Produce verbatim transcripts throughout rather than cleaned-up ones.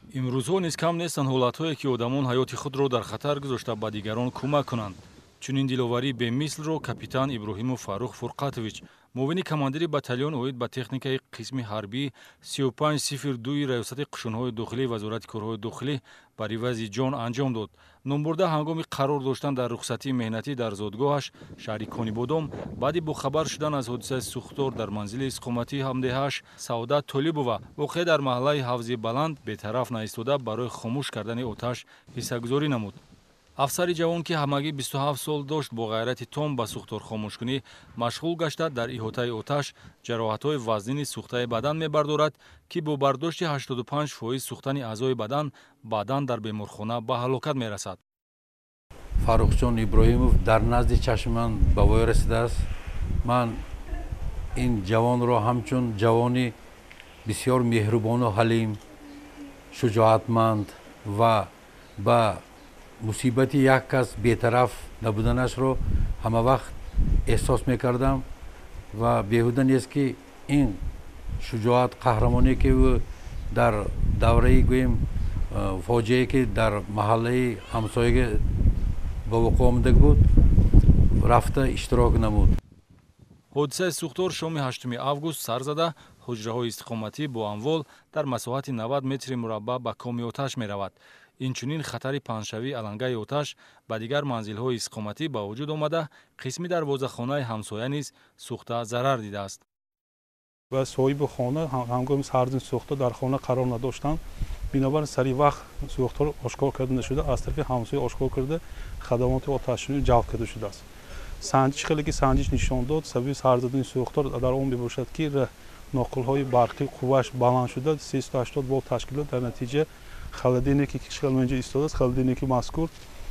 имрӯзҳо низ кам нестанд ҳолатҳое ки одамон ҳаёти худро дар хатар гузошта ба дигарон кӯмак кунанд. чунин диловарӣ бемислро капитан Иброҳимов Фаррух Фурқатович, муовини командири батальон оид ба техникаи қисми ҳарбии си ю панҷ сифр ду-и раёсати қушунҳои дохилии Вазорати корҳои дохилӣ ба ривази ҷон анҷом дод. Номбурда ҳангоми қарор доштан дар рухсатии меҳнатӣ дар зодгоҳаш шаҳри Конибодом баъди бохабар шудан аз ҳодисаи сӯхтор дар манзили иstiqоматии ҳамдеҳааш Саодат Толибова воқеъ дар маҳаллаи Ҳавзи Баланд бетараф наистода барои хомӯш кардани оташ ҳиссагузорӣ намуд. афсари ҷавон ки ҳамагӣ бисту ҳафт сол дошт бо ғайрати том ба сӯхтор хомӯшкунӣ машғул гашта дар иҳотаи оташ ҷароҳатҳои вазнини сӯхтаи бадан мебардорад ки бо бардошти ҳаштоду панҷ фоиз сӯхтани аъзои бадан баъдан дар беморхона ба ҳалокат мерасад. Фаррухҷон Иброҳимов дар назди чашми ман ба вой расидааст. Ман ин ҷавонро ҳамчун ҷавони бисёр меҳрубону ҳалим, шуҷоатманд ва ба мусибати як кас бетараф набуданашро ҳама вақт эҳсос мекардам ва беҳуда нест ки ин шуҷоат қаҳрамоне ки ӯ дар давраи гӯем фоҷиае ки дар маҳаллаи ҳамсояга ба вуқӯъ омадаг буд рафта иштирок намуд. ҳодисаи сӯхтор шоми ҳаштуми август сар зада ҳуҷраҳои иstiqоматӣ бо амвол дар масоҳати навад метри мураббаъ ба коми оташ меравад. инчунин хатари панҷшавии алангаи оташ ба дигар манзилҳои иstiqоматӣ ба вуҷуд омада қисми дарвозахонаи ҳамсоя низ сӯхта зарар дидааст. ва соҳиби хона ҳангоми сардини сӯхта дар хона қарор надоштанд, бинобар сари вақт сӯхтор ошкор карда нашуда аз тарафи ҳамсоя ошкор карда хадамоти оташносӣ ҷалб карда шудааст. санҷиш хеле ки санҷиш нишон дод сабаби сарзадани сӯхтор дар он мебошад ки ноқилҳои барқӣ қуввааш баланд шуда сесу ҳаштод волт ташкил дод. дар натиҷа халидине ки кишкал менҷа истодааст, халидине ки мазкур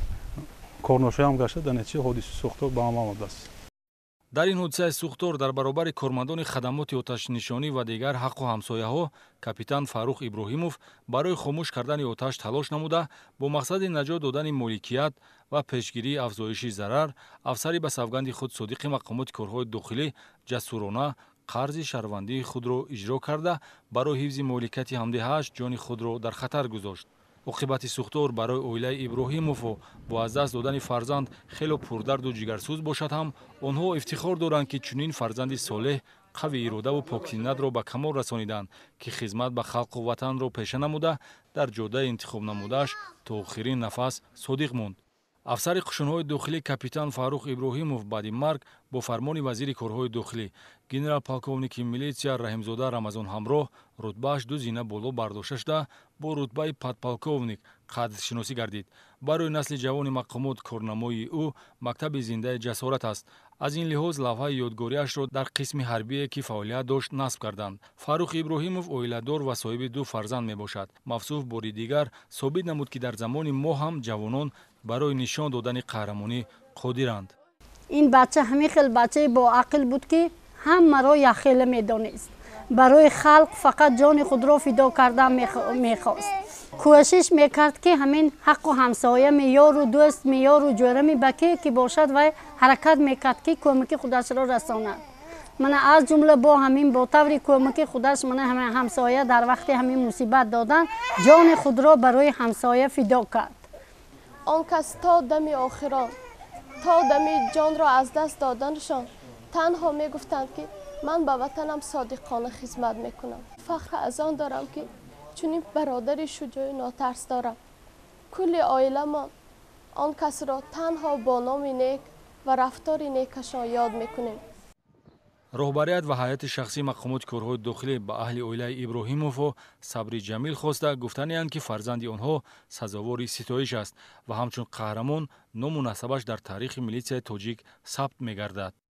корношоям гашта, дар натиҷа ҳодисаи сӯхтор ба амал омадааст. дар ин ҳодисаи сӯхтор дар баробари кормандони хадамоти оташнишонӣ ва дигар ҳаққу ҳамсояҳо капитан Фаррух Иброҳимов барои хомӯш кардани оташ талош намуда бо мақсади наҷот додани моликият ва пешгирии афзоиши зарар афсари ба савганди худ содиқи мақомоти корҳои дохилӣ ҷасурона қарзи шаҳрвандии худро иҷро карда барои ҳифзи моликияти ҳамдеҳааш ҷони худро дар хатар гузошт. оқибати сӯхтор барои оилаи Иброҳимову бо аз даст додани фарзанд хело пурдарду ҷигарсӯз бошад ҳам онҳо ифтихор доранд ки чунин фарзанди солеҳ қави иродаву поксинатро ба камол расониданд ки хизмат ба халқу ватанро пеша намуда дар ҷодаи интихоб намудааш то охирин нафас содиқ монд. афсари қушунҳои дохилӣ капитан Фаррух Иброҳимов баъди марг бо фармони вазири корҳои дохилӣ генерал полковники милитсия Раҳимзода Рамазон ҳамроҳ рутбааш ду зина боло бардошта шуда бо рутбаи подполковник қадршиносӣ гардид. барои насли ҷавони мақомот корнамои ӯ мактаби зиндаи ҷасорат аст. аз ин лиҳоз лавҳаи ёдгориашро дар қисми ҳарбие ки фаъолият дошт насб карданд. Фаррух Иброҳимов оиладор ва соҳиби ду фарзанд мебошад. мафсуф бори дигар собит намуд ки дар замони мо ҳам ҷавонон барои нишон додани қаҳрамонӣ қодиранд. ин бача ҳамин хел бачаи боақл буд ки ҳамаро яхела медонист. барои халқ фақат ҷони худро фидо кардан мехост. кӯшиш мекард ки ҳамин ҳаққу ҳамсоя меёру дӯст меёру ҷӯрами баке ки бошад вай ҳаракат мекард ки кӯмаки худашро расонад. мана аз ҷумла бо ҳамин бо таври кӯмаки худаш мана ҳамин ҳамсоя дар вақти ҳамин мусибат додан ҷони худро барои ҳамсоя фидо кард. он кас то дами охирон то дами ҷонро аз даст доданшон танҳо мегуфтанд ки ман ба ватанам содиқона хизмат мекунам. фахр аз он дорам ки чунин бародари шуҷои нотарс дорам. кулли оиламон он касро танҳо бо номи нек ва рафтори некашон ёд мекунем. роҳбарият ва ҳайати шахсии мақомоти корҳои дохилӣ ба аҳли оилаи Иброҳимову сабри ҷамил хоста гуфтаниянд ки фарзанди онҳо сазовори ситоиш аст ва ҳамчун қаҳрамон ному насабаш дар таърихи милитсияи тоҷик сабт мегардад.